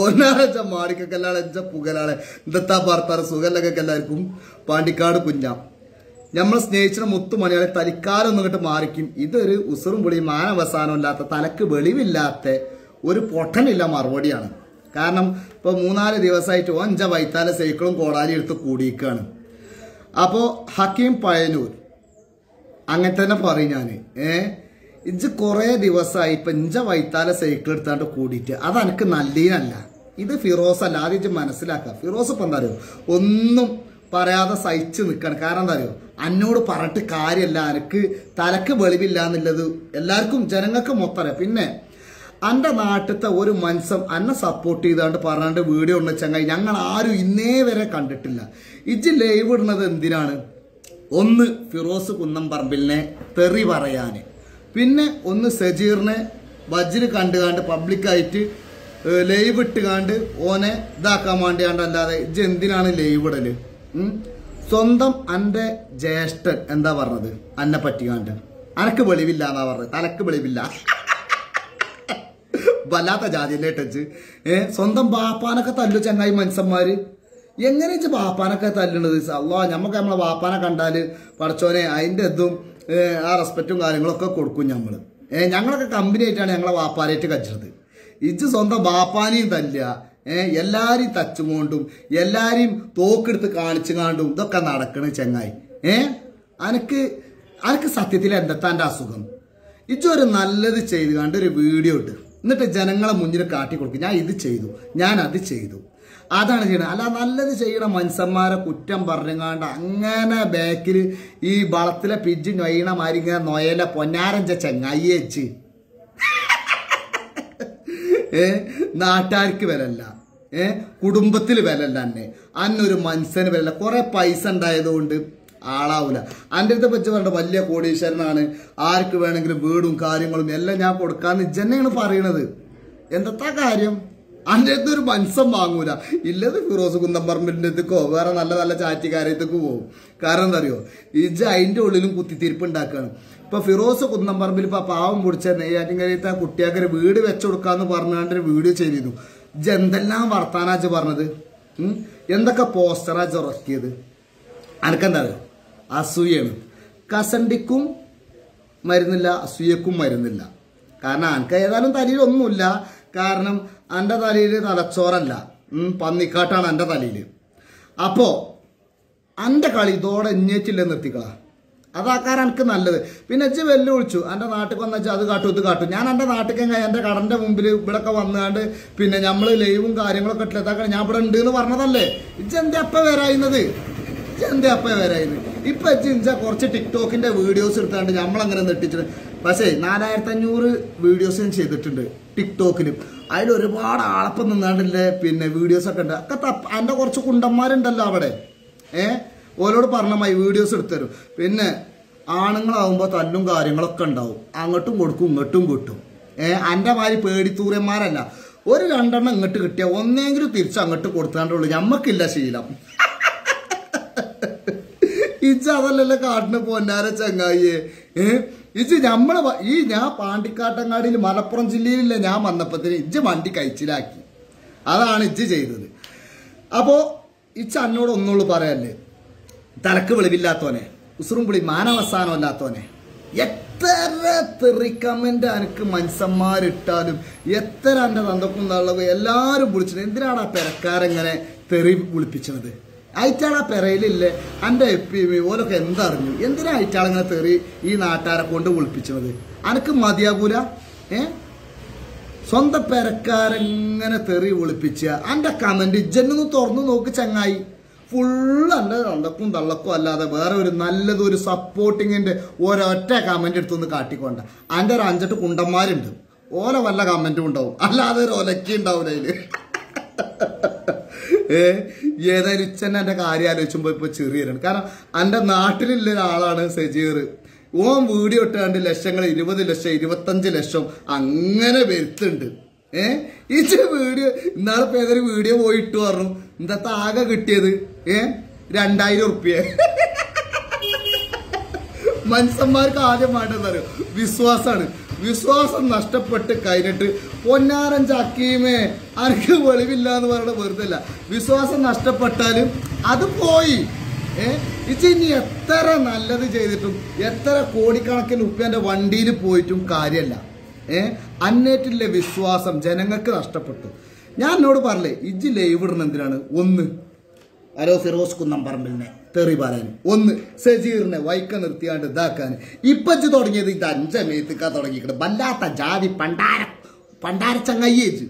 പൊന്നാരച്ച മാടിക്കല്ലാളെ എച്ച പുകലാളെ ഇന്നത്തെ ഭർത്താറ് സുഖലൊക്കെ എല്ലാവർക്കും പാണ്ടിക്കാട് കുഞ്ഞാം നമ്മൾ സ്നേഹിച്ചിട്ട് മുത്തുമണിയാളെ തലിക്കാലൊന്നും ഇങ്ങോട്ട് മാറിക്കും. ഇതൊരു ഉസുറും പൊളിയും മാനവസാനം ഇല്ലാത്ത തലക്ക് വെളിവില്ലാത്ത ഒരു പൊട്ടനില്ല മറുപടിയാണ്. കാരണം ഇപ്പൊ 3-4 ദിവസമായിട്ട് 5 വൈത്താല സൈക്കിളും കോടാലി എടുത്ത് കൂടിയിരിക്കുകയാണ്. അപ്പോ ഹക്കീം പഴയന്നൂർ അങ്ങനെ തന്നെ പറയും ഞാന് ഇജ്ജ് കുറെ ദിവസമായി ഇപ്പൊ 5 വൈത്താല സൈക്കിൾ എടുത്താണ്ട് കൂടിയിട്ട് അത് എനിക്ക് നല്ലീനല്ല. ഇത് ഫിറോസ് അല്ല. ആദ്യം ഇജ്ജ് മനസ്സിലാക്കുക. ഫിറോസ് ഇപ്പൊ എന്താ അറിയോ ഒന്നും പറയാതെ സഹിച്ച് നിൽക്കണം. കാരണം എന്താ അറിയോ എന്നോട് പറഞ്ഞിട്ട് കാര്യമല്ല, എനിക്ക് തലക്ക് വെളിവില്ല എന്നുള്ളത് എല്ലാവർക്കും ജനങ്ങൾക്ക് മൊത്തം അറിയാം. പിന്നെ എൻ്റെ നാട്ടിലത്തെ ഒരു മനുഷ്യൻ എന്നെ സപ്പോർട്ട് ചെയ്താണ്ട് പറഞ്ഞാണ്ട് വീഡിയോ ഉണ്ട് ചങ്ങായി ഞങ്ങൾ ആരും ഇന്നേ വരെ കണ്ടിട്ടില്ല. ഇജ്ജ് ലൈവ് ഇടുന്നത് എന്തിനാണ്? ഒന്ന് ഫിറോസ് കുന്നംപറമ്പിലിനെ തെറി പറയാന്, പിന്നെ ഒന്ന് സജീറിനെ ബജ്ജിൽ കണ്ടുകാണ്ട് പബ്ലിക്കായിട്ട് ലൈവ് ഇട്ടുകാണ്ട് ഓനെ ഇതാക്കാൻ വേണ്ടിയാണ്ടല്ലാതെ ഇജ്ജ് എന്തിനാണ് ലൈവ് ഇടല്? സ്വന്തം എൻ്റെ ജ്യേഷ്ഠൻ എന്താ പറഞ്ഞത് എന്നെ പറ്റിക്കാണ്ട്? അനക്ക് വെളിവില്ല എന്നാ പറഞ്ഞത്. തലക്ക് വെളിവില്ല. വല്ലാത്ത ജാതിയല്ലേ ടച്ച്. സ്വന്തം ബാപ്പാനൊക്കെ തല്ലു ചങ്ങായി മനുഷ്യന്മാര്. എങ്ങനെ വെച്ച് ബാപ്പാനൊക്കെ തല്ലുന്നത്? അള്ളാ ഞമ്മക്ക് നമ്മളെ ബാപ്പാനെ കണ്ടാല് പഠിച്ചോനെ അതിൻ്റെ ഇതും ആ റെസ്പെക്റ്റും കാര്യങ്ങളൊക്കെ കൊടുക്കും ഞമ്മള്. ഞങ്ങളൊക്കെ കമ്പനി ആയിട്ടാണ് ഞങ്ങളെ ബാപ്പാനായിട്ട് കച്ചത്. ഇജ്ജ് സ്വന്തം ബാപ്പാനെയും തല്ലുക, എല്ലാരെയും തച്ചുകൊണ്ടും എല്ലാരെയും തോക്കെടുത്ത് കാണിച്ചു കാണ്ടും ഇതൊക്കെ നടക്കണ ചങ്ങായി. അനക്ക് സത്യത്തിൽ എന്തെത്താൻ്റെ അസുഖം? ഇജ്ജൊരു നല്ലത് ചെയ്ത് കണ്ട് ഒരു വീഡിയോ ഇട്ട് എന്നിട്ട് ജനങ്ങളെ മുന്നിൽ കാട്ടിക്കൊടുക്കും. ഞാൻ ഇത് ചെയ്തു, ഞാൻ അത് ചെയ്തു, അതാണ് ചെയ്യണത്. അല്ല നല്ലത് ചെയ്യണ മനുഷ്യന്മാരെ കുറ്റം പറഞ്ഞുകാണ്ട് അങ്ങനെ ബാക്കിൽ ഈ വളത്തിലെ പിജ്ജ് നൊയ്യണ മാതിരി ഇങ്ങനെ നൊയല പൊന്നാരഞ്ച ചങ്ങായി വെച്ച് നാട്ടുകാർക്ക് വിലല്ല, കുടുംബത്തിൽ വിലല്ല, അന്നൊരു മനുഷ്യന് വിലല്ല. കുറെ പൈസ ഉണ്ടായതുകൊണ്ട് ആളാവൂല. എൻ്റെ അടുത്ത് വെച്ച് പറഞ്ഞ വലിയ കോടീശ്വരനാണ്, ആർക്ക് വേണമെങ്കിലും വീടും കാര്യങ്ങളും എല്ലാം ഞാൻ കൊടുക്കാന്ന് ഇജ്ജന്നെയാണ് പറയണത്. എന്താ കാര്യം? എൻ്റെ അടുത്ത് ഒരു മനുഷ്യൻ വാങ്ങൂല. ഇല്ലത് ഫിറോസ് കുന്നംപറമ്പിൻ്റെ അടുത്തേക്കോ വേറെ നല്ല നല്ല ചാറ്റിക്കാരത്തേക്ക് പോകും. കാരണം എന്താ അറിയോ ഇജ്ജ് അതിൻ്റെ ഉള്ളിലും കുത്തിത്തിരിപ്പ് ഉണ്ടാക്കുകയാണ്. ഇപ്പൊ ഫിറോസ് കുന്നംപറമ്പിൽ ഇപ്പൊ പാവം പിടിച്ച നെയ്യാറ്റിൻകരത്തെ കുട്ടിയാക്കൊരു വീട് വെച്ചുകൊടുക്കാന്ന് പറഞ്ഞാണ്ടൊരു വീഡിയോ ചെയ്തിരുന്നു. ഇജ്ജ് എന്തെല്ലാം വർത്താനാച്ച് പറഞ്ഞത്, എന്തൊക്കെ പോസ്റ്ററാച്ച് ഇറക്കിയത്. അനക്കെന്താ അറിയോ അസൂയാണ്. കസണ്ടിക്കും മരുന്നില്ല, അസൂയക്കും മരുന്നില്ല. കാരണം അനക്ക് ഏതായാലും തലയിലൊന്നുമില്ല. കാരണം എൻ്റെ തലയിൽ തലച്ചോറല്ല, പന്നിക്കാട്ടാണ് എൻ്റെ തലയിൽ. അപ്പോ എൻ്റെ കളി ഇതോടെ എഞ്ഞേറ്റില്ല നിർത്തിക്കളാ. അതാക്കാരം എനിക്ക് നല്ലത്. പിന്നെ ഇജ്ജ് വെല്ലുവിളിച്ചു എൻ്റെ നാട്ടിൽ വന്നു വെച്ചാൽ അത് കാട്ടും ഇത് കാട്ടും. ഞാൻ എൻ്റെ നാട്ടിൽ എൻ്റെ കടൻ്റെ മുമ്പിൽ ഇവിടെയൊക്കെ വന്നാണ്ട് പിന്നെ നമ്മൾ ലൈവും കാര്യങ്ങളൊക്കെ ഇട്ടിലെത്താക്കാൻ ഞാൻ ഇവിടെ ഉണ്ട് എന്ന് പറഞ്ഞതല്ലേ. ഇജ്ജ് എന്താ അപ്പം വരായിരുന്നത്? ഇപ്പൊ ഇജ്ജ കുറച്ച് ടിക്ടോക്കിന്റെ വീഡിയോസ് എടുത്താണ്ട് നമ്മളങ്ങനെ നെട്ടിച്ചിട്ട്. പക്ഷേ 4500 വീഡിയോസ് ഞാൻ ചെയ്തിട്ടുണ്ട് ടിക്ടോക്കിലും. അതിൽ ഒരുപാട് ആളപ്പം നിന്നാണ്ടില്ലേ പിന്നെ വീഡിയോസ് ഒക്കെ ഉണ്ട്. ഒക്കെ എൻ്റെ കുറച്ച് കുണ്ടന്മാരുണ്ടല്ലോ അവിടെ. ഓരോട് പറഞ്ഞമായി വീഡിയോസ് എടുത്തരും. പിന്നെ ആണുങ്ങളാവുമ്പോൾ തല്ലും കാര്യങ്ങളൊക്കെ ഉണ്ടാവും. അങ്ങോട്ടും കൊടുക്കും ഇങ്ങോട്ടും കിട്ടും. എൻ്റെ മാതിരി പേടിത്തൂരന്മാരല്ല. ഒരു 2 എണ്ണം ഇങ്ങോട്ട് കിട്ടിയ ഒന്നെങ്കിലും തിരിച്ച് അങ്ങോട്ട് കൊടുത്താണ്ടുള്ളൂ. ഞമ്മക്കില്ല ശീലം. ഇജ്ജ് അതല്ലല്ലോ കാട്ടിന് പൊന്നാര ചങ്ങായിയെ. ഇജ്ജ് ഞാൻ പാണ്ടിക്കാട്ടങ്ങാടിയിൽ മലപ്പുറം ജില്ലയിലില്ല ഞാൻ വന്നപ്പത്തിന് ഇജ്ജ് വണ്ടി കഴിച്ചിലാക്കി. അതാണ് ഇജ്ജ് ചെയ്തത്. അപ്പോ ഇജ്ജ് എന്നോട് ഒന്നുള്ളൂ പറയല്ലേ, തലക്ക് വെളിവില്ലാത്തോനെ, ഉസുറും പുളി മാനവസാനം അല്ലാത്തോനെ. എത്ര തെറി കമന്റ് എനിക്ക് മനുഷ്യന്മാരിട്ടാലും എത്ര എൻ്റെ തന്തക്കും തള്ളവും എല്ലാവരും വിളിച്ചിട്ട് എന്തിനാണ് ആ പെരക്കാരെങ്ങനെ തെറി വിളിപ്പിച്ചത്? അയറ്റാളാ പെരയിലില്ലേ എൻ്റെ എപ്പി ഓലൊക്കെ എന്തറിഞ്ഞു? എന്തിനാ അയറ്റാളിങ്ങനെ തെറി ഈ നാട്ടുകാരെ കൊണ്ട് വിളിപ്പിച്ചത്? അനക്ക് മതിയാകൂല? സ്വന്തം പെരക്കാരെങ്ങനെ തെറി വിളിപ്പിച്ച എൻ്റെ കമന്റ് ഇജ്ജെന്നൊന്ന് തുറന്നു നോക്ക് ചങ്ങായി. ഫുള്ള് എൻ്റെ തന്തക്കും തള്ളക്കും അല്ലാതെ വേറെ ഒരു നല്ലത് ഒരു സപ്പോർട്ടിങ്ങിന്റെ ഒരൊറ്റ കമന്റ് എടുത്തൊന്ന് കാട്ടിക്കൊണ്ട. എൻ്റെ ഒരു 5-8 കുണ്ടന്മാരുണ്ട്, ഓല വല്ല കമന്റും ഉണ്ടാവും, അല്ലാതെ ഒരു ഒലക്കി ഉണ്ടാവില്ല അതില്. ഏതായാലും ഇച്ചന്നെ എൻ്റെ കാര്യം ആലോചിച്ചുമ്പോ ഇപ്പൊ ചെറിയാണ്. കാരണം എൻ്റെ നാട്ടിലുള്ള ഒരാളാണ് സജീർ. ഓൻ വീഡിയോ ഇട്ടാണ്ട് ലക്ഷങ്ങൾ 20 ലക്ഷം 25 ലക്ഷം അങ്ങനെ വരുത്തുണ്ട്. ഇച്ച വീഡിയോ ഇന്നാളിപ്പോ ഏതൊരു വീഡിയോ പോയിട്ട് പറഞ്ഞു എന്താ ആകെ കിട്ടിയത് 2000 ഉറുപ്പ്യ. മനുഷ്യന്മാർക്ക് ആദ്യം വേണ്ടത് അറിയോ? വിശ്വാസമാണ്. വിശ്വാസം നഷ്ടപ്പെട്ട് കഴിഞ്ഞിട്ട് പൊന്നാരൻ ചക്കീമേ അനക്ക് വെളിവില്ല എന്ന് പറയുന്നത് വെറുതെ അല്ല. വിശ്വാസം നഷ്ടപ്പെട്ടാലും അത് പോയി. ഇത് ഇനി എത്ര നല്ലത് ചെയ്തിട്ടും എത്ര കോടിക്കണക്കിന് ഉപ്പേന്റെ വണ്ടിയിൽ പോയിട്ടും കാര്യമല്ല. അന്നേറ്റിലെ വിശ്വാസം ജനങ്ങൾക്ക് നഷ്ടപ്പെട്ടു. ഞാൻ എന്നോട് പറഞ്ഞേ ഇജ്ജ് ലൈവ് ഇടുന്ന എന്തിനാണ്? ഒന്ന് ആരോ ഫിറോസ് കുന്നംപറമ്പിലിനെ തെറി പറയാൻ, ഒന്ന് സജീറിനെ വൈക്ക നിർത്തിയാണ്ട് ഇതാക്കാൻ. ഇപ്പൊ ഇജ്ജ് തുടങ്ങിയത് ഇത് 5 മേത്തിക്കാ തുടങ്ങിയിട്ട് വല്ലാത്ത ജാതി പണ്ടാര ചങ്ങയ്യേജ്.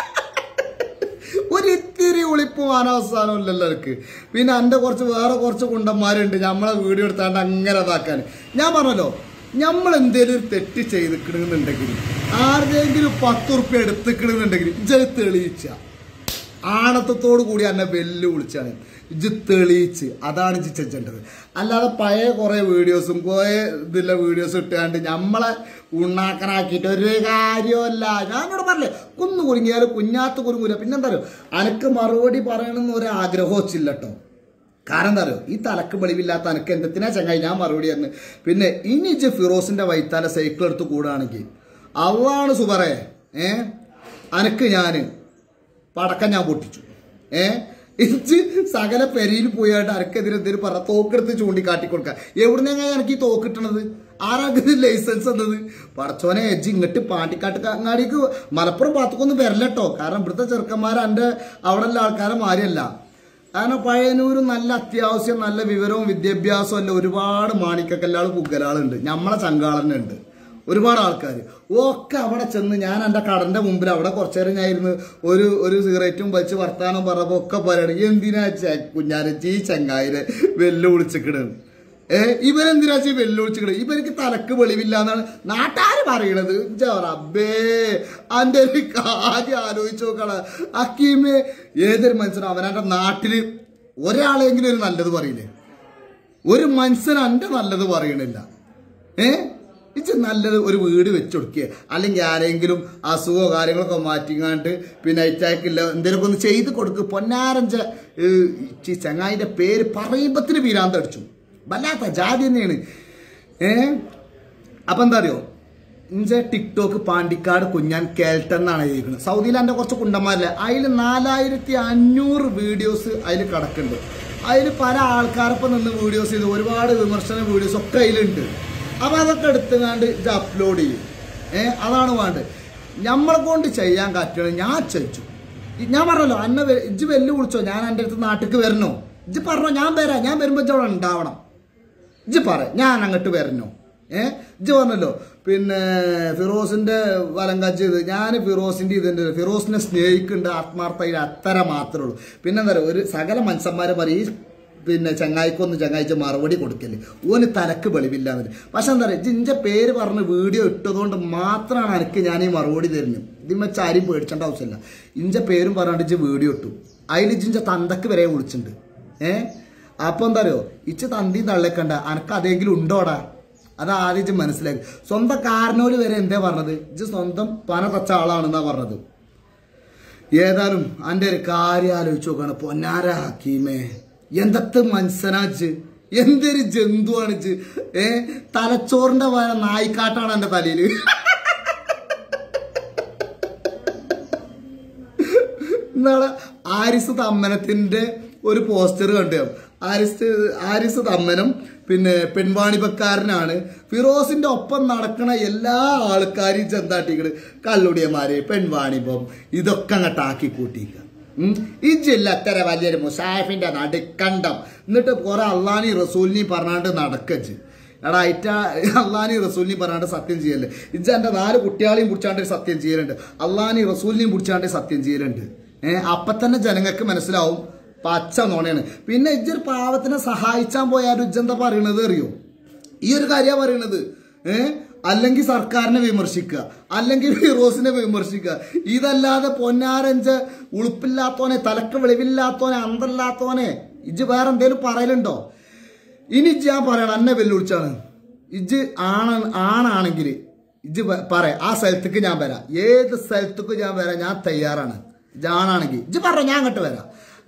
ഒരിത്തിരി ഉളിപ്പും അനവസാനവും ഇല്ലല്ലോ എനിക്ക്. പിന്നെ എൻ്റെ വേറെ കുറച്ച് കുണ്ടന്മാരുണ്ട് നമ്മളെ വീഡിയോ എടുത്താണ്ട് അങ്ങനെ ഇതാക്കാൻ. ഞാൻ പറഞ്ഞല്ലോ, നമ്മൾ എന്തേലും ഒരു തെറ്റ് ചെയ്തിക്കണമെന്നുണ്ടെങ്കിൽ ആരുടെയെങ്കിലും 10 ഉറുപ്പ്യ എടുത്തിക്കണമെന്നുണ്ടെങ്കിൽ ഇജ്ജ് തെളിയിച്ച ആണത്തത്തോടു കൂടി എന്നെ വെല്ലുവിളിച്ചാണ്. ഇജ്ജ് തെളിയിച്ച് അതാണ് ഇജ്ജ് ചെയ്യേണ്ടത്. അല്ലാതെ പഴയ കുറേ വീഡിയോസും കുറേ ഇതിലെ വീഡിയോസും ഇട്ടാണ്ട് നമ്മളെ ഉണ്ണാക്കനാക്കിയിട്ട് ഒരു കാര്യമല്ല. ഞാനോട് പറഞ്ഞേ കുന്നു കുരുങ്ങിയാലും കുഞ്ഞാത്ത് കുരുങ്ങൂല. പിന്നെന്താ പറയുക, അനക്ക് മറുപടി പറയണമെന്ന് ഒരു ആഗ്രഹം വെച്ചില്ല കേട്ടോ. കാരണം എന്താ പറയുക, ഈ തലക്ക് വെളിവില്ലാത്ത അനക്ക് എന്തിനാ ചങ്ങായി ഞാൻ മറുപടി തരുന്നു. പിന്നെ ഇനി ഇജ്ജ് ഫിറോസിന്റെ വൈത്താല സൈക്കിൾ എടുത്ത് കൂടുകയാണെങ്കിൽ അവാണ് സുബറേ, അനക്ക് ഞാൻ പടക്കം ഞാൻ പൊട്ടിച്ചു. ഇഞ്ച് സകല പെരിയിൽ പോയായിട്ട് അനക്കെതിരെ എന്തെങ്കിലും പറ തോക്കെടുത്ത് ചൂണ്ടിക്കാട്ടിക്കൊടുക്കുക. എവിടുന്നെങ്ങനെ എനിക്ക് ഈ തോക്കിട്ടണത്? ആരാൾക്ക് ലൈസൻസ് എന്നത്? പടച്ചോനെ എജ്ജ് ഇങ്ങോട്ട് പാണ്ടിക്കാട്ട് അങ്ങാടിക്ക് മലപ്പുറം ഭാഗത്തേക്കൊന്നും വരല്ലോ. കാരണം ഇവിടുത്തെ ചെറുക്കന്മാർ എൻ്റെ അവിടെ ഉള്ള ആൾക്കാരെ മാറിയല്ല. കാരണം പഴയനൂര് നല്ല അത്യാവശ്യം നല്ല വിവരവും വിദ്യാഭ്യാസവും അല്ല ഒരുപാട് മാണിക്കക്കല്ലാൾ പുകലാളുണ്ട്. നമ്മളെ ചങ്കാളന്നെ ഉണ്ട് ഒരുപാട് ആൾക്കാർ. ഒക്കെ അവിടെ ചെന്ന് ഞാൻ എൻ്റെ കടന്റെ മുമ്പിൽ അവിടെ കുറച്ചു നേരം ഞാനിരുന്ന് ഒരു സിഗരറ്റും വെച്ച് വർത്താനം പറഞ്ഞപ്പോ ഒക്കെ പറയണ എന്തിനാ കുഞ്ഞാനച്ചി ഈ ചങ്ങായിരെ വെല്ലുവിളിച്ചിക്കണ്. ഇവരെന്തിനാ വെല്ലുവിളിച്ചിക്കണ്? ഇവർക്ക് തലക്ക് വെളിവില്ല എന്നാണ് നാട്ടുകാർ പറയണത്. റബ്ബേ അന്റെ ഒരു കാര്യം ആലോചിച്ച് നോക്കണ അക്കീമേ. ഏതൊരു മനുഷ്യനും അവനവന്റെ നാട്ടില് ഒരാളെങ്കിലും ഒരു നല്ലത് പറയില്ലേ? ഒരു മനുഷ്യൻ എൻ്റെ നല്ലത് പറയണില്ല. ഇച്ച് നല്ലത് ഒരു വീട് വെച്ചുകൊടുക്കുക, അല്ലെങ്കിൽ ആരെങ്കിലും അസുഖമോ കാര്യങ്ങളൊക്കെ മാറ്റിങ്ങാണ്ട് പിന്നെ അയച്ചാക്കില്ല എന്തെങ്കിലുമൊക്കെ ഒന്ന് ചെയ്ത് കൊടുക്കുക. പൊന്നാരഞ്ച ചങ്ങായിന്റെ പേര് പറയുമ്പത്തിന് വീരാന്തടിച്ചു. വല്ലാത്ത ജാതി തന്നെയാണ്. അപ്പൊ എന്താ അറിയോ, ഇഞ്ച ടിക്ടോക്ക് പാണ്ടിക്കാട് കുഞ്ഞാൻ കേൾട്ടൻ എന്നാണ് എഴുതിയിരിക്കുന്നത്. സൗദിയിൽ എൻ്റെ കുറച്ച് കുണ്ടന്മാരില്ല, അതിൽ 4500 വീഡിയോസ് അതിൽ കിടക്കുന്നുണ്ട്. അതിൽ പല ആൾക്കാരൊപ്പം നിന്ന് വീഡിയോസ് ചെയ്ത് ഒരുപാട് വിമർശന വീഡിയോസ് ഒക്കെ അതിലുണ്ട്. അപ്പൊ അതൊക്കെ എടുത്തുകൊണ്ട് ഇത് അപ്ലോഡ് ചെയ്യും. അതാണ് വേണ്ടത്. നമ്മളെ കൊണ്ട് ചെയ്യാൻ പറ്റണം. ഞാൻ ചെയ്യിച്ചു. ഞാൻ പറഞ്ഞല്ലോ അന്നെ ഇജ്ജ് വെല്ലു വിളിച്ചോ ഞാൻ എൻ്റെ അടുത്ത് നാട്ടിലേക്ക് വരണോ? ഇജ്ജ് പറഞ്ഞോ ഞാൻ വരാം. ഞാൻ വരുമ്പോ ഇജ്ജ് അവിടെ ഉണ്ടാവണം. ഇജ്ജ് പറ ഞാൻ അങ്ങോട്ട് വരണോ? ഇജ്ജ് പറഞ്ഞല്ലോ പിന്നെ ഫിറോസിന്റെ വലങ്കാച്ച് ഇത് ഞാൻ ഫിറോസിന്റെ ഇതുണ്ട്. ഫിറോസിനെ സ്നേഹിക്കുന്നുണ്ട് ആത്മാർത്ഥയിൽ അത്ര മാത്രമേ ഉള്ളൂ. പിന്നെന്താ പറയുക, ഒരു സകല മനുഷ്യന്മാരെ പറയും പിന്നെ ചങ്ങായിച്ച് മറുപടി കൊടുക്കല് ഓന് തലക്ക് വെളിവില്ല എന്നില്ല. പക്ഷെ എന്താ പറയുക, ഇഞ്ചെ പേര് പറഞ്ഞ് വീഡിയോ ഇട്ടതുകൊണ്ട് മാത്രമാണ് എനിക്ക് ഞാൻ ഈ മറുപടി തരുന്നത്. ഇതിന് വെച്ച് ആരും പേടിച്ചേണ്ട ആവശ്യമില്ല. ഇഞ്ചെ പേരും പറഞ്ഞിട്ട് ഇജ്ജ് വീഡിയോ ഇട്ടു, അതിൽ ഇഞ്ചെ തന്തക്ക് വരെ വിളിച്ചിട്ടുണ്ട്. അപ്പൊ എന്താ പറയുക, ഇച്ച് തന്തി തള്ളക്കണ്ട അനക്ക് അതെങ്കിലും ഉണ്ടോടാ? അത് ആദ്യം ഇജ്ജ് മനസ്സിലാക്കി. സ്വന്തം കാരണോര് വരെ എന്താ പറഞ്ഞത്, ഇജ്ജ് സ്വന്തം പന തച്ച ആളാണെന്നാ പറഞ്ഞത്. ഏതായാലും എൻ്റെ ഒരു കാര്യം ആലോചിച്ച് നോക്കാണ്. പൊന്നാര ഹക്കീമേ, എന്തൊക്കെ മനുഷ്യനാച്ച്, എന്തൊരു ജന്തുവാണിച്ച്. തലച്ചോറിന്റെ വര നായിക്കാട്ടാണ് എന്റെ തലയില്. ഇന്നാളെ ആരിസ് തമ്മനത്തിന്റെ ഒരു പോസ്റ്റർ കണ്ടു. ആരിസ് തമ്മനം പിന്നെ പെൺവാണിപക്കാരനാണ്. ഫിറോസിന്റെ ഒപ്പം നടക്കണ എല്ലാ ആൾക്കാരും ചെന്താട്ടിക്കണ് കള്ളുടിയന്മാര് പെൺവാണിപം ഇതൊക്കെ അങ്ങോട്ടാക്കി കൂട്ടിക്ക. ഇജ്ജില്ല അത്ര വലിയൊരു മുസാഫിന്റെ നടുക്കണ്ടം. എന്നിട്ട് കുറെ അള്ളാനി റസൂലിനെയും പറഞ്ഞാണ്ട് നടക്കച്ച്. എടാ അയറ്റ അള്ളാനി റസൂലിനെയും പറഞ്ഞാണ്ട് സത്യം ചെയ്യല്ലേ. ഇജ്ജ എന്റെ 4 കുട്ടികളെയും പിടിച്ചാണ്ട് സത്യം ചെയ്യലുണ്ട്, അള്ളാനി റസൂലിനെയും പിടിച്ചാണ്ട് സത്യം ചെയ്യലുണ്ട്. അപ്പൊ തന്നെ ജനങ്ങൾക്ക് മനസ്സിലാവും പച്ച നോണയാണ്. പിന്നെ ഇജ്ജൊരു പാവത്തിനെ സഹായിച്ചാൻ പോയാലും ഇജ്ജെന്താ പറയണത് അറിയോ? ഈ ഒരു കാര്യമാണ് പറയണത്. അല്ലെങ്കിൽ സർക്കാരിനെ വിമർശിക്കുക, അല്ലെങ്കിൽ ഫിറോസിനെ വിമർശിക്കുക. ഇതല്ലാതെ പൊന്നാരഞ്ച ഉളുപ്പില്ലാത്തോനെ, തലക്ക് വെളിവില്ലാത്തോനെ, അന്തല്ലാത്തോനെ ഇജ്ജ് വേറെ എന്തേലും പറയലുണ്ടോ? ഇനി ഇജ്ജ് ഞാൻ പറയണം എന്നെ വെല്ലുവിളിച്ചാണ്. ഇജ്ജ് ആണാണെങ്കിൽ ഇജ്ജ് പറയാം ആ സ്ഥലത്തേക്ക് ഞാൻ വരാം, ഏത് സ്ഥലത്തേക്ക് ഞാൻ വരാം, ഞാൻ തയ്യാറാണ്. ഇജ്ജ് ആണാണെങ്കിൽ ഇജ്ജ് പറഞ്ഞ ഞാൻ അങ്ങോട്ട് വരാം.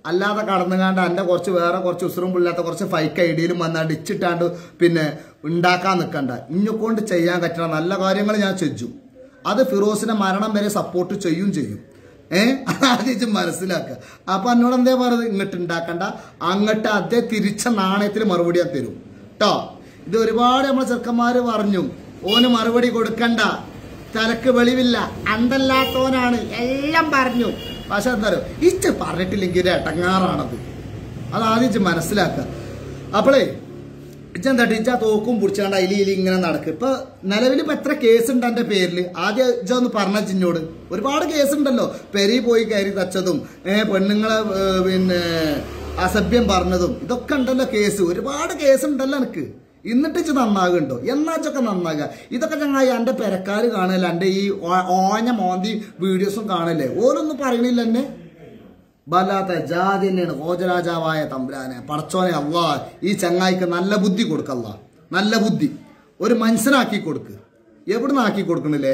അല്ലാതെ കടന്നുകാണ്ട് എൻ്റെ കുറച്ച് വേറെ കുറച്ച് ഉസുറും പുല്ലാത്ത കുറച്ച് ഫൈക്ക് ഐഡിയയിലും വന്നാണ്ട് ഇച്ചിട്ടാണ്ട് പിന്നെ ഉണ്ടാക്കാൻ നിൽക്കണ്ട. ഇന്നെക്കൊണ്ട് ചെയ്യാൻ പറ്റുന്ന നല്ല കാര്യങ്ങൾ ഞാൻ ചെയ്യും. അത് ഫിറോസിനെ മരണം വരെ സപ്പോർട്ട് ചെയ്യും. ആദ്യം മനസ്സിലാക്കുക. അപ്പൊ എന്നോട് എന്തേ പറഞ്ഞത്, ഇങ്ങോട്ട് ഉണ്ടാക്കണ്ട, അങ്ങോട്ട് അതേ തിരിച്ച നാണയത്തിൽ മറുപടി ഞാൻ തരും കേട്ടോ. ഇത് ഒരുപാട് നമ്മളെ ചെറുക്കന്മാര് പറഞ്ഞു, ഓന് മറുപടി കൊടുക്കണ്ട, തലക്ക് വെളിവില്ല, അന്തല്ലാത്തവനാണ്, എല്ലാം പറഞ്ഞു. പക്ഷെ എന്താ പറയുക, ഇച്ച് പറഞ്ഞിട്ടില്ലെങ്കിൽ ഒരു എട്ടങ്ങാറാണത്. അതാദ്യം മനസ്സിലാക്കുക. അപ്പോളേ ഇച്ചെന്താ ഇച്ച തോക്കും പിടിച്ചാണ്ട് അയിലി ഇങ്ങനെ നടക്കും. ഇപ്പൊ നിലവിൽ ഇപ്പൊ എത്ര കേസ് ഉണ്ട് എന്റെ പേരിൽ? ആദ്യം ഇച്ച ഒന്ന് പറഞ്ഞ ചിന്നോട്. ഒരുപാട് കേസ് ഉണ്ടല്ലോ, പെരി പോയി കയറി തച്ചതും പെണ്ണുങ്ങളെ പിന്നെ അസഭ്യം പറഞ്ഞതും, ഇതൊക്കെ ഉണ്ടല്ലോ കേസ്. ഒരുപാട് കേസ് ഉണ്ടല്ലോ എനിക്ക്. എന്നിട്ട് ഇച്ച് നന്നാകുണ്ടോ? എന്നാച്ചൊക്കെ നന്നാകുക. ഇതൊക്കെ ചങ്ങായി എൻ്റെ പെരക്കാര് കാണല്ലേ, എൻ്റെ ഈ ഓഞ്ഞ മോന്തി വീഡിയോസും കാണല്ലേ, ഓരൊന്നും പറയണില്ല എന്നെ. വല്ലാത്ത ജാതി തന്നെയാണ്. ഭോജരാജാവായ തമ്പുരാനെ പടച്ചോനെ അള്ളാ, ഈ ചങ്ങായിക്ക് നല്ല ബുദ്ധി കൊടുക്കല്ല, നല്ല ബുദ്ധി ഒരു മനുഷ്യനാക്കി കൊടുക്ക്. എവിടുന്ന് ആക്കി കൊടുക്കണില്ലേ?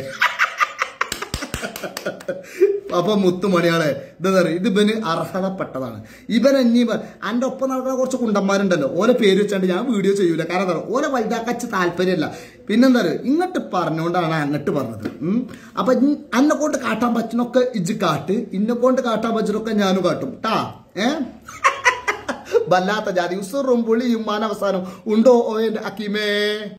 അപ്പൊ മുത്തുമണിയാളെ എന്താ പറയുക, ഇത് ഇവന് അർഹതപ്പെട്ടതാണ്. ഇവൻ ഇനി എൻ്റെ ഒപ്പം നടക്കുന്ന കുറച്ച് കുണ്ടന്മാരുണ്ടല്ലോ, ഓലെ പേര് വെച്ചാണ്ട് ഞാൻ വീഡിയോ ചെയ്യൂല. കാരണം എന്താ പറയുക, ഓലെ വലുതാക്കച്ച് താല്പര്യമല്ല. പിന്നെന്താ പറയുക, ഇങ്ങോട്ട് പറഞ്ഞുകൊണ്ടാണ് അങ്ങോട്ട് പറഞ്ഞത്. അപ്പൊ എന്നെ കൊണ്ട് കാട്ടാൻ പറ്റുന്നൊക്കെ ഇജ്ജ് കാട്ട്, ഇന്നെ കൊണ്ട് കാട്ടാൻ പറ്റുന്നൊക്കെ ഞാനും കാട്ടും ട്ടാ. വല്ലാത്ത ജാതി ഉസുറും പുളിയും മാനവസാനം ഉണ്ടോ ഓ എൻ്റെ അക്കീമേ.